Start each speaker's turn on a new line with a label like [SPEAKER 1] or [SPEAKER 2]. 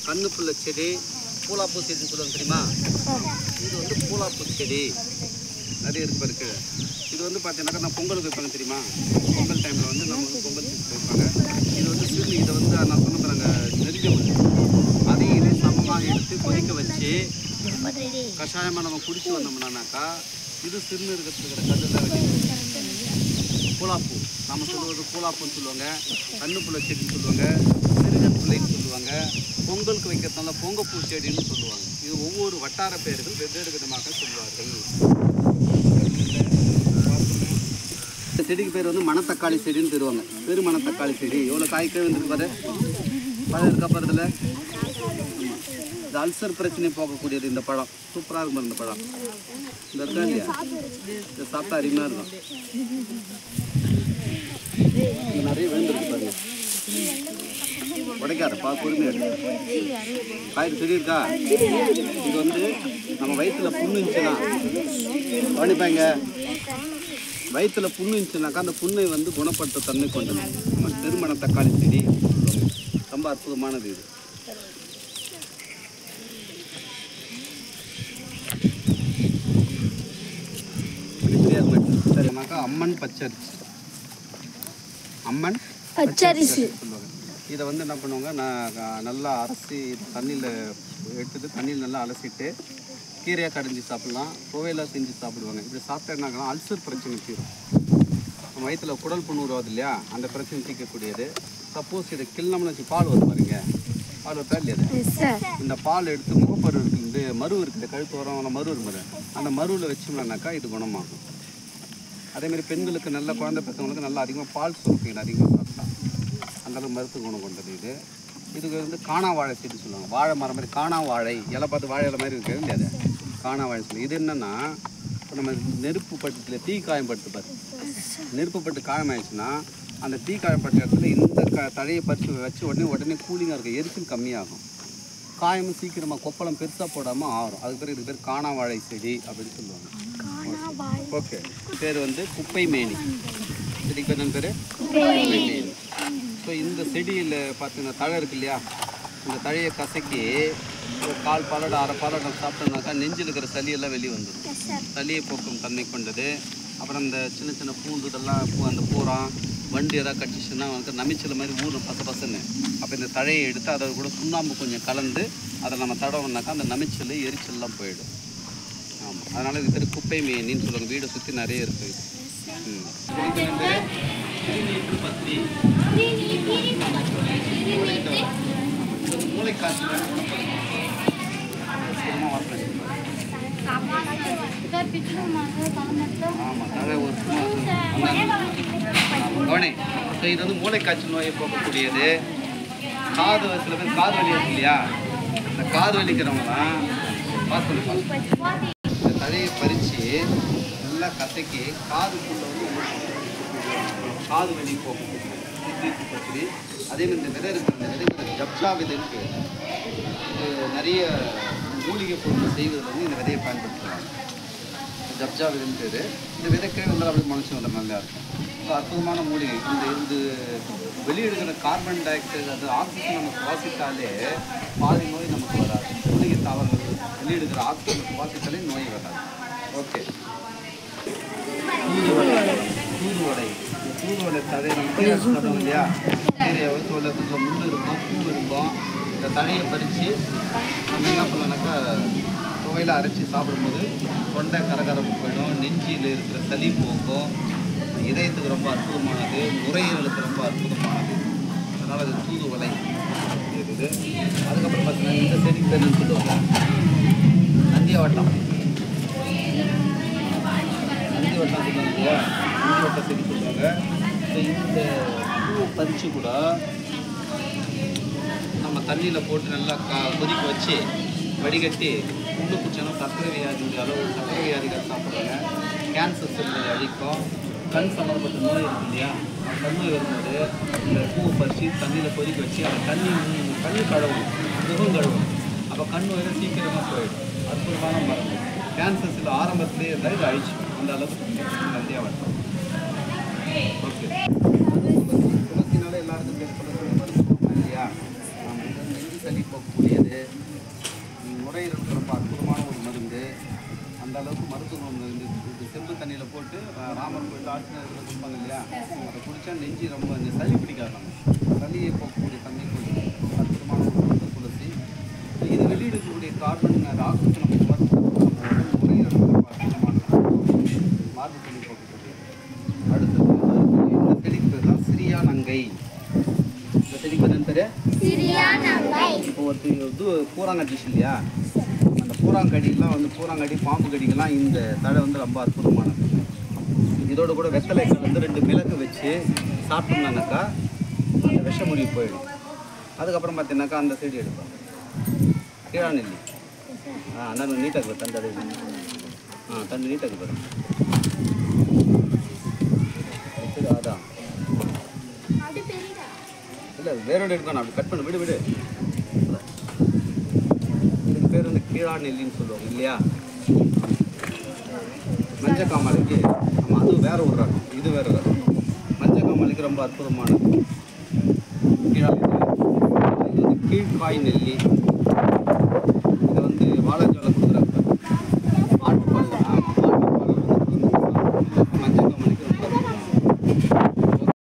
[SPEAKER 1] கண்ணுக்குள்ள செடி பூலாப்பூ செடின்னு சொல்லுவாங்க தெரியுமா? இது வந்து பூலாப்பூ செடி நிறைய இருக்கு பாருக்கு. இது வந்து பார்த்தீங்கன்னாக்கா நான் பொங்கலுக்கு வைப்பாங்க தெரியுமா? பொங்கல் டைமில் வந்து நம்ம வந்து பொங்கல் செஞ்சு வைப்பாங்க. இது வந்து சிறு இதை வந்து நான் சொன்ன பாருங்க நெருஞ்சவள் அதையும் இதே சமமாக எடுத்து கொதிக்க வச்சு கஷாயமாக நம்ம குடிச்சு வந்தோம்னாக்கா இது சிறுநீர் இருக்கிற கல்லுலாம் வெளியே பூலாப்பூ நம்ம சொல்லுவது பூலாப்பூன்னு சொல்லுவாங்க, கண்ணுப்புள்ள செடின்னு சொல்லுவாங்க, சிறுகன் பிள்ளைன்னு சொல்லுவாங்க, பொங்கலுக்கு வைக்கிறதுனால பொங்கப்பூ செடின்னு சொல்லுவாங்க. இது ஒவ்வொரு வட்டார பெயர்கள் வெவ்வேறு விதமாக சொல்லுவார்கள். இந்த செடிக்கு பேர் வந்து மணத்தக்காளி செடின்னு தருவாங்க. பெரு மணத்தக்காளி செடி எவ்வளோ காய்க்கவே வந்துருக்கு பாரு. பழம் இருக்கா பாருதில்ல. இந்த அல்சர் பிரச்சனை போகக்கூடியது இந்த பழம். சூப்பராக இருக்கும் இந்த பழம். இந்த இருக்கா இல்லையா, இந்த சாப்பிட்டா அருமையாக இருக்கும். இங்கே நிறைய விழுந்துருக்கு பாருங்க. உடைக்காத பா பொறுமையாக காய்கறி செடி இருக்கா. இது வந்து நம்ம வயிற்றுல புண்ணு இருந்துச்சுன்னா கவனிப்பாங்க. வயிற்றுல புண்ணு இருந்துச்சுனாக்கா அந்த புண்ணை வந்து குணப்படுத்த தன்மை கொண்டது. நம்ம திருமண தக்காளி செடி ரொம்ப அற்புதமானது. இது சரினாக்கா அம்மன் பச்சரிசி, அம்மன் பச்சரிசி சொல்லுவாங்க. இதை வந்து என்ன பண்ணுவாங்க, நான் நல்லா அலசி தண்ணியில் எடுத்துட்டு தண்ணியில் நல்லா அலசிட்டு கீரையாக கடைஞ்சி சாப்பிட்லாம், துவையெல்லாம் செஞ்சு சாப்பிடுவாங்க. இப்படி சாப்பிட்டேன்னாக்கலாம் அல்சர் பிரச்சனை தீரும். நம்ம வயிற்றில் குடல் புண்ணு வருவது இல்லையா, அந்த பிரச்சனை தீர்க்கக்கூடியது. சப்போஸ் இதை கிள்ளம்னு வச்சு பால் வரும் பாருங்க, பால் வைப்பா இல்லையா, இந்த பால் எடுத்து முகப்பரு இருக்குது மரு இருக்குது, கழுத்து வர மரு மரு அந்த மருவில் வச்சோம்னாக்கா இது குணமாகும். அதேமாதிரி பெண்களுக்கு நல்ல குழந்தை பெற்றவங்களுக்கு நல்லா அதிகமாக பால் சுரப்பீங்க அதிகமாக சாப்பிட்டா அந்தளவுக்கு மருத்துவ குணம் கொண்டது. இதுக்கு வந்து காணா வாழை செடி சொல்லுவாங்க. வாழை மரம் மாதிரி காணா வாழை இலை பார்த்து வாழை இலை மாதிரி இருக்குது இல்லையா, அது காணா வாழை சொல்லி. இது என்னென்னா இப்போ நம்ம நெருப்பு பட்டத்தில் தீ காயம் பட்டுப்பார், நெருப்பு பட்டு காயம் ஆயிடுச்சுன்னா அந்த தீ காயம் பட்ட இடத்துல இந்த தழையை பறித்து வச்சு உடனே கூலிங்காக இருக்கும், எரிச்சல் கம்மியாகும், காயமும் சீக்கிரமாக கொப்பளம் பெருசாக போடாமல் ஆறும். அதுக்கு பேர் இதுக்கு பேர் காணா வாழை செடி அப்படின்னு சொல்லுவாங்க. ஓகே, பேர் வந்து குப்பை மேனி செடிக்கு பேர் என்ன பேர்? குப்பை மேனி. ஸோ இந்த செடியில் பார்த்தீங்கன்னா தழை இருக்கு இல்லையா, இந்த தழையை கசக்கி ஒரு கால் பாலோட அரை பாலோட சாப்பிட்டோம்னாக்கா நெஞ்சில் இருக்கிற சளியெல்லாம் வெளியே வந்துடும், சளியை போக்கும் தன்மை கொண்டது. அப்புறம் இந்த சின்ன சின்ன பூண்டு இதெல்லாம் அந்த பூரம் வண்டி எதாவது கட்டிச்சுன்னா வந்து நமிச்சல் மாதிரி ஊறும் பசன்னு. அப்போ இந்த தழையை எடுத்து அதை கூட சுண்ணாம்பு கொஞ்சம் கலந்து அதை நம்ம தடவுனாக்கா அந்த நமிச்சல் எரிச்சல்லாம் போயிடும். ஆமாம், அதனால் இது பேர் குப்பை மேனின்னு சொல்லுவாங்க. வீடை சுற்றி நிறைய இருக்குது. பத்தி மூளைக்காய்ச்சல் இது வந்து மூளைக்காய்ச்சல் நோயை போக்கக்கூடியது. காது சில பேர் காது வலி இருக்கு இல்லையா, இந்த காது வலிக்கிறவங்களாம் பார்த்து இந்த தழையை பறித்து நல்லா கசக்கி காதுக்குள்ள வந்து காது வலி போக்கக்கூடியது. அதே மாதிரி இந்த விதை இருக்குது, இந்த விதைக்கு ஜப்ஜா விதைன்னு பேர். இது நிறைய மூலிகை பொருட்கள் செய்வதில் வந்து இந்த விதையை பயன்படுத்துகிறாங்க. ஜப்ஜா விதைன்னு பேர். இந்த விதைக்கே வந்து அப்படி மனுஷன் வந்து நல்லா இருக்கும். ஸோ அற்புதமான மூலிகை. இது வெளியிடுகிற கார்பன் டை ஆக்சைடு அது ஆக்சிஜன் நம்ம சுவாசித்தாலே பாதி நோய் நமக்கு வராது. மூலிகை தாவரங்கள் வெளியிடுகிற ஆக்சிஜன் சுவாசித்தாலே நோய் வராது. ஓகே, தூதுவடை. தூதுவடை தழையை நம்ம சொல்லுவோம் இல்லையா, கீரையை தோலை கொஞ்சம் முள் இருக்கும், பூ இருக்கும். இந்த தழையை பறித்து நம்ம என்ன பண்ணோம்னாக்கா துவையில் அரைச்சி சாப்பிடும்போது தொண்டை கரகரப்பு போயிடும், நெஞ்சியில் இருக்கிற சளி போக்கும், இதயத்துக்கு ரொம்ப அற்புதமானது, நுரையீரலுக்கு ரொம்ப அற்புதமானது. அதனால் அது தூதுவளை இருக்குது. அதுக்கப்புறம் பார்த்தீங்கன்னா இந்த செடி பேருன்னு சொல்லுவாங்க நந்தியாவட்டம். நந்திவட்டம் சொல்லுவாங்க இல்லையா, நந்திவட்ட செடி சொல்லுவாங்க. இந்த பூவை பறித்து கூட நம்ம தண்ணியில் போட்டு நல்லா கொதிக்க வச்சு வடிகட்டி புண்ணு குச்சினா சர்க்கரை வியாதியுடைய அளவு சர்க்கரை வியாதிகள் சாப்பிட்றாங்க. கேன்சர் செல்களை அழிக்கும். கண் சம்மந்தப்பட்ட நோய் இருக்கு இல்லையா, கண் நோய் வரும்போது இந்த பூவை பறித்து தண்ணியில் கொதிக்க வச்சு அந்த கண்ணு கழுவணும், முகம் கழுவணும். அப்போ கண் நோயில் சீக்கிரமாக போயிடும். அற்புதமான மருந்து. கேன்சர் செல் ஆரம்பத்திலே இருந்தால் இது அழிச்சிடும். அந்த அளவுக்கு நந்தியாவட்டம். ஓகே, துளசினால எல்லாருக்கும் பேர் சொல்ல இல்லையா, நெஞ்சு சளி போகக்கூடிய நுரையீரலுக்கு ரொம்ப அற்புதமான ஒரு மருந்து. அந்த அளவுக்கு மருத்துவ குணம் இருந்து இது செம்பு தண்ணியில் போட்டு ராமர் கோயில் ஆட்சியில் கொடுப்பாங்க இல்லையா, அதை குடித்தா நெஞ்சு ரொம்ப இந்த சளி பிடிக்காது. சளியை போக்கக்கூடிய தண்ணி கொடுத்து அற்புதமான ஒரு மருந்து துளசி. இது வெளியிடக்கூடிய கார்பன் ஆக்சிஜன் நுரையீரலுக்கு ரொம்ப அற்புதமான மார்பு தண்ணி போக்கக்கூடிய. அடுத்தது இந்த செடிக்கு பேர் தான் சிரியா நங்கை. இந்த செடிக்கு பேர் என்ன பேர்? இப்போ இது பூராங்கடி இல்லையா, அந்த பூராங்கடிலாம் வந்து பூராங்கடி பாம்பு கடிக்கெல்லாம் இந்த தழை வந்து ரொம்ப அற்புதமானது. இதோட கூட வெத்தலை கலந்து 2 மிளகு வச்சு சாப்பிட்டோம்னாக்கா அந்த விஷமுறி போயிடும். அதுக்கப்புறம் பார்த்தீங்கன்னாக்கா அந்த செடி எடுப்போம் கீழாநெல்லி. அந்த நீட்டாக தண்டு அது தண்டு நீட்டாக வரும். அதான் இல்லை வேரோடு எடுக்கணும், அப்படி கட் பண்ண விடு. இதுக்கு பேர் வந்து கீழாநெல்லின்னு சொல்லுவாங்க இல்லையா. மஞ்சள் காமாலைக்கு ஆமாம், அது வேற ஒரு ரகம், இது வேற ரகம். மஞ்சள் காமாலைக்கு ரொம்ப அற்புதமானது கீழாநெல்லி. இது வந்து கீழ்காய் நெல்லி.